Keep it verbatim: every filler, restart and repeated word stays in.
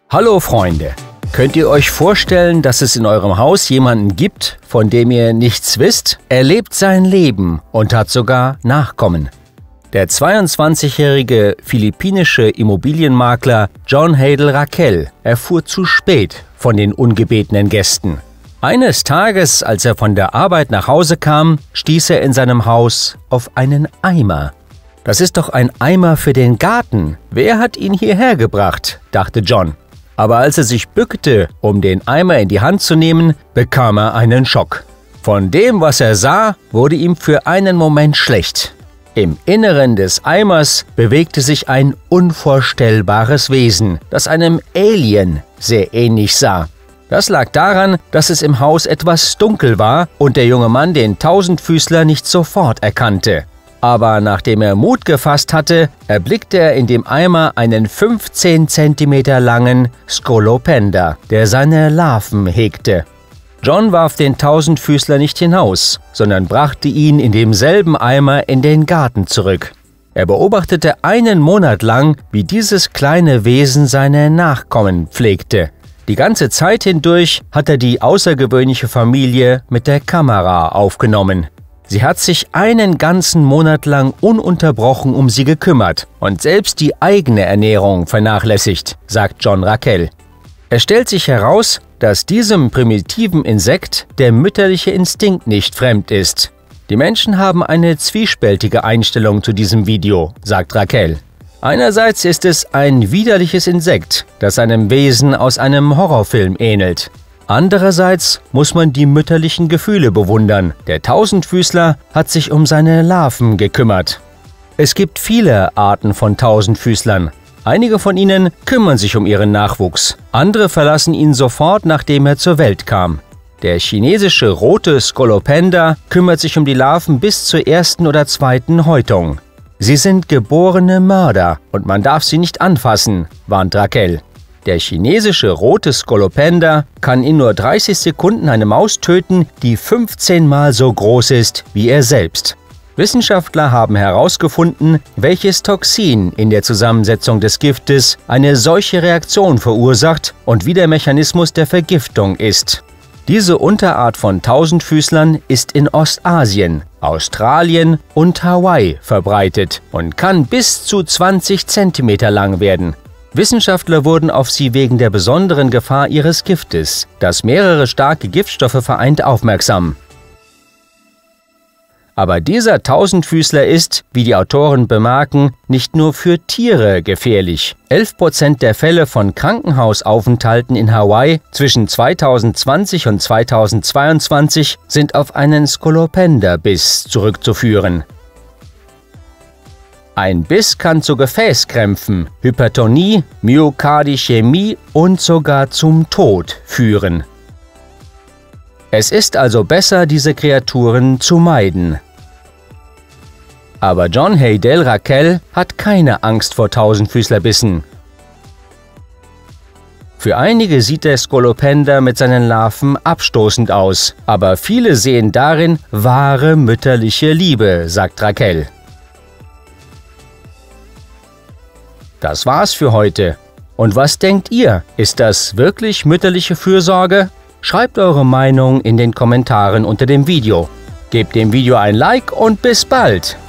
Hallo Freunde! Könnt ihr euch vorstellen, dass es in eurem Haus jemanden gibt, von dem ihr nichts wisst? Er lebt sein Leben und hat sogar Nachkommen. Der zweiundzwanzigjährige philippinische Immobilienmakler John Hadel Raquel erfuhr zu spät von den ungebetenen Gästen. Eines Tages, als er von der Arbeit nach Hause kam, stieß er in seinem Haus auf einen Eimer. »Das ist doch ein Eimer für den Garten. Wer hat ihn hierher gebracht?«, dachte John. Aber als er sich bückte, um den Eimer in die Hand zu nehmen, bekam er einen Schock. Von dem, was er sah, wurde ihm für einen Moment schlecht. Im Inneren des Eimers bewegte sich ein unvorstellbares Wesen, das einem Alien sehr ähnlich sah. Das lag daran, dass es im Haus etwas dunkel war und der junge Mann den Tausendfüßler nicht sofort erkannte. Aber nachdem er Mut gefasst hatte, erblickte er in dem Eimer einen fünfzehn Zentimeter langen Scolopender, der seine Larven hegte. John warf den Tausendfüßler nicht hinaus, sondern brachte ihn in demselben Eimer in den Garten zurück. Er beobachtete einen Monat lang, wie dieses kleine Wesen seine Nachkommen pflegte. Die ganze Zeit hindurch hat er die außergewöhnliche Familie mit der Kamera aufgenommen. Sie hat sich einen ganzen Monat lang ununterbrochen um sie gekümmert und selbst die eigene Ernährung vernachlässigt, sagt John Raquel. Es stellt sich heraus, dass diesem primitiven Insekt der mütterliche Instinkt nicht fremd ist. Die Menschen haben eine zwiespältige Einstellung zu diesem Video, sagt Raquel. Einerseits ist es ein widerliches Insekt, das einem Wesen aus einem Horrorfilm ähnelt. Andererseits muss man die mütterlichen Gefühle bewundern. Der Tausendfüßler hat sich um seine Larven gekümmert. Es gibt viele Arten von Tausendfüßlern. Einige von ihnen kümmern sich um ihren Nachwuchs. Andere verlassen ihn sofort, nachdem er zur Welt kam. Der chinesische rote Scolopender kümmert sich um die Larven bis zur ersten oder zweiten Häutung. Sie sind geborene Mörder und man darf sie nicht anfassen, warnt Raquel. Der chinesische rote Scolopender kann in nur dreißig Sekunden eine Maus töten, die fünfzehn Mal so groß ist wie er selbst. Wissenschaftler haben herausgefunden, welches Toxin in der Zusammensetzung des Giftes eine solche Reaktion verursacht und wie der Mechanismus der Vergiftung ist. Diese Unterart von Tausendfüßlern ist in Ostasien, Australien und Hawaii verbreitet und kann bis zu zwanzig Zentimeter lang werden. Wissenschaftler wurden auf sie wegen der besonderen Gefahr ihres Giftes, das mehrere starke Giftstoffe vereint, aufmerksam. Aber dieser Tausendfüßler ist, wie die Autoren bemerken, nicht nur für Tiere gefährlich. elf Prozent der Fälle von Krankenhausaufenthalten in Hawaii zwischen zweitausendzwanzig und zweitausendzweiundzwanzig sind auf einen Scolopender-Biss zurückzuführen. Ein Biss kann zu Gefäßkrämpfen, Hypertonie, Myokardichämie und sogar zum Tod führen. Es ist also besser, diese Kreaturen zu meiden. Aber John Hadel Raquel hat keine Angst vor Tausendfüßlerbissen. Für einige sieht der Scolopender mit seinen Larven abstoßend aus, aber viele sehen darin wahre mütterliche Liebe, sagt Raquel. Das war's für heute. Und was denkt ihr? Ist das wirklich mütterliche Fürsorge? Schreibt eure Meinung in den Kommentaren unter dem Video. Gebt dem Video ein Like und bis bald!